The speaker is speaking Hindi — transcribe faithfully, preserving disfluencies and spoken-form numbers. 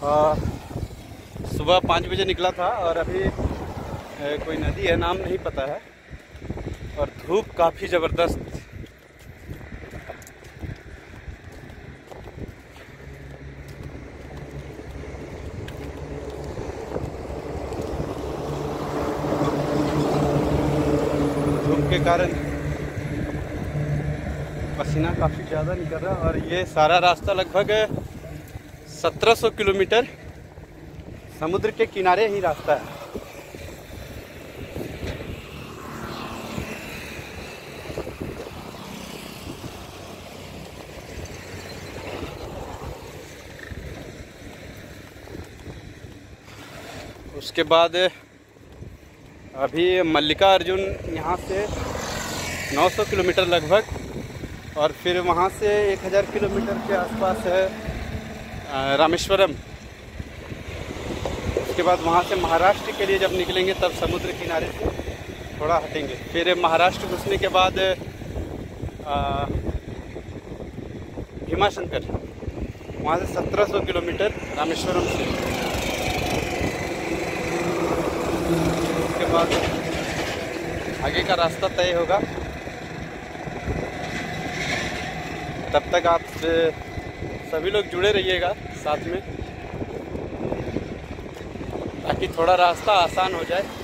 आ, सुबह पाँच बजे निकला था और अभी ए, कोई नदी है, नाम नहीं पता है, और धूप काफ़ी ज़बरदस्त। धूप के कारण पसीना काफ़ी ज़्यादा निकल रहा है और ये सारा रास्ता लगभग सत्रह सौ किलोमीटर समुद्र के किनारे ही रास्ता है। उसके बाद अभी मल्लिका अर्जुन यहाँ से नौ सौ किलोमीटर लगभग, और फिर वहाँ से एक हज़ार किलोमीटर के आसपास है रामेश्वरम। उसके बाद वहाँ से महाराष्ट्र के लिए जब निकलेंगे तब समुद्र किनारे से थोड़ा हटेंगे। फिर महाराष्ट्र घुसने के बाद भीमाशंकर, वहाँ से सत्रह सौ किलोमीटर रामेश्वरम से। उसके बाद आगे का रास्ता तय होगा। तब तक आप सभी लोग जुड़े रहिएगा साथ में, ताकि थोड़ा रास्ता आसान हो जाए।